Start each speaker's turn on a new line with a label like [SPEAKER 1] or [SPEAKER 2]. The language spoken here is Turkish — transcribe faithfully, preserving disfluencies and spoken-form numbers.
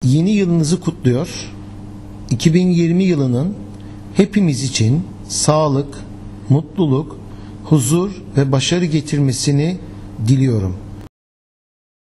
[SPEAKER 1] yeni yılınızı kutluyor. iki bin yirmi yılının hepimiz için sağlık, mutluluk, huzur ve başarı getirmesini diliyorum.